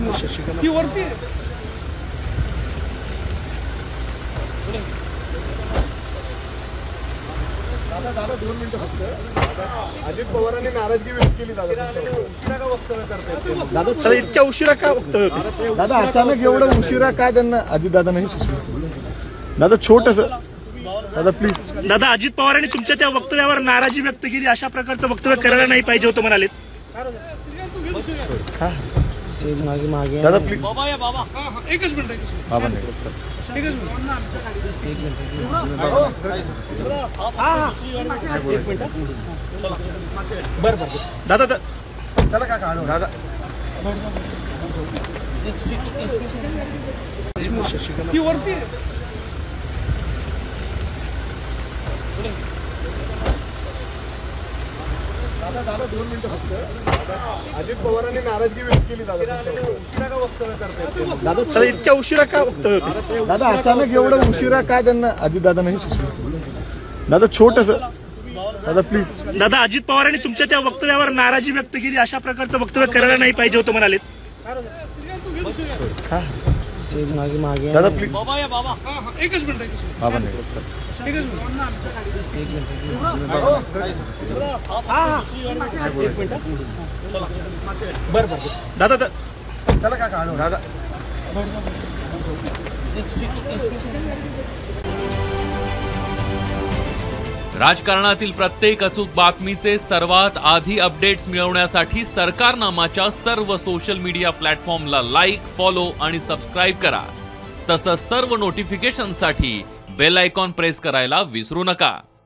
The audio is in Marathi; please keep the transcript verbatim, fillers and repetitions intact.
ती वरती दादा दादा दोन मिनिटं फक्त. अजित पवारांनी नाराजगी व्यक्त केली दादा उशिरा का वक्तव्य करतायत दादा तर इतक्या उशिरा का वक्तव्य होते दादा अचानक एवढं उशिरा काय त्यांना अजित दादा नाही सुचलं दादा छोटस दादा प्लीज दादा अजित पवारांनी तुमच्या त्या वक्तव्यावर नाराजी व्यक्त केली अशा प्रकारचं वक्तव्य करायला नाही पाहिजे होतं म्हणाले मागे मागे दादा प्लीज एकच मिनिट एकच मिनिट बाबा नाही एकच मिनिट बर बर दादा चला काका दादा ती वरती दादा दादा दोन मिनिटं फक्त. अजित पवारांनी नाराजगी व्यक्त केली दादा उशिरा का वक्तव्य करतायत दादा तर इतक्या उशिरा का वक्तव्य होते दादा अचानक एवढं उशिरा काय त्यांना अजित दादा नाही सुचलं दादा छोटस दादा प्लीज दादा अजित पवारांनी तुमच्या त्या वक्तव्यावर नाराजी व्यक्त केली अशा प्रकारचं वक्तव्य करायला नाही पाहिजे होतं म्हणाले मागे मागे दादा प्लीज एकच मिनिट एकच मिनिट बाबा नाही एकच मिनिट बर बर दादा चला काका दादा राजकारणातील प्रत्येक अचूक बातमीचे सर्वात आधी अपडेट्स मिळवण्यासाठी सरकारनामाच्या सर्व सोशल मीडिया प्लॅटफॉर्मला लाईक, फॉलो आणि सबस्क्राईब करा. तसंच सर्व नोटिफिकेशनसाठी बेल आयकॉन प्रेस करायला विसरू नका.